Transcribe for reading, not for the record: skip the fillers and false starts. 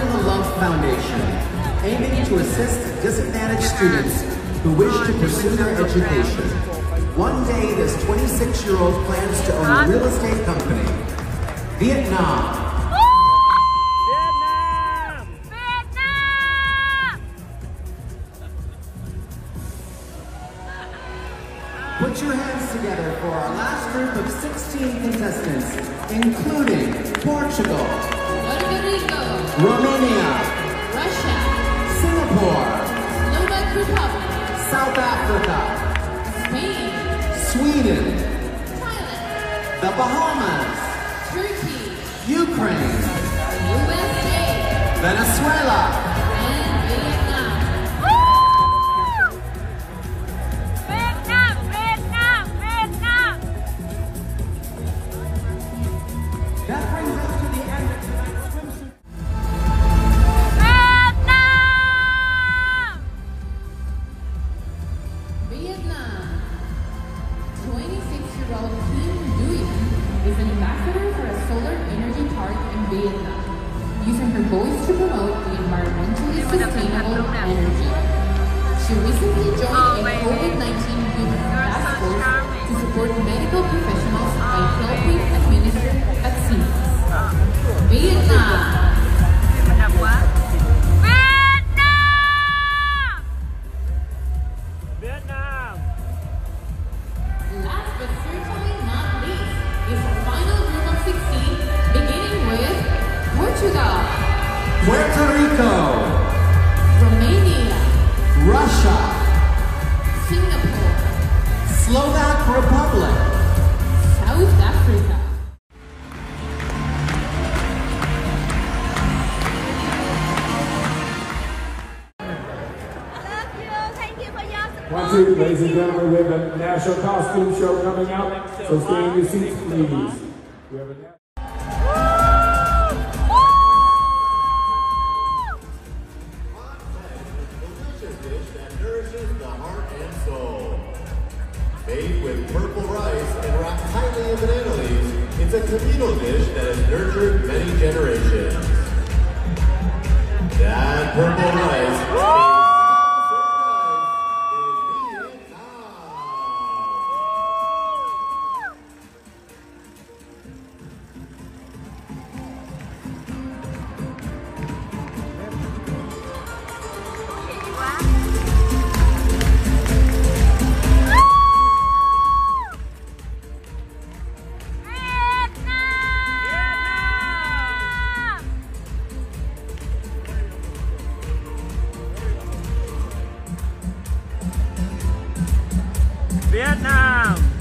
Learn the Love Foundation, aiming to assist disadvantaged students who wish to pursue their education. One day, this 26-year-old plans to own a real estate company. Vietnam. Put your hands together for our last group of 16 contestants, including Portugal, Puerto Rico, Romania, Russia, Singapore, Slovak Republic, South Africa, Spain, Sweden, Thailand, the Bahamas, Turkey, Ukraine, USA, Venezuela, and Vietnam. That brings us to the end of tonight's swimsuit. Vietnam. 26-year-old Kim Nguyen is an ambassador for a solar energy park in Vietnam, using her voice to promote the environmentally sustainable energy. She recently joined a COVID-19 youth task force to support medical professionals by helping administer vaccines. Vietnam. Last but certainly not least is our final group of 16, beginning with Portugal, Puerto Rico, Romania, Russia, Singapore, Slovak Republic, South Africa. One, two, ladies and gentlemen, we have a national costume show coming out, so stay in your seats, please. We have a delicious dish that nourishes the heart and soul. Made with purple rice and wrapped tightly in banana leaves, it's a communal dish that has nurtured many generations. That purple rice. Vietnam!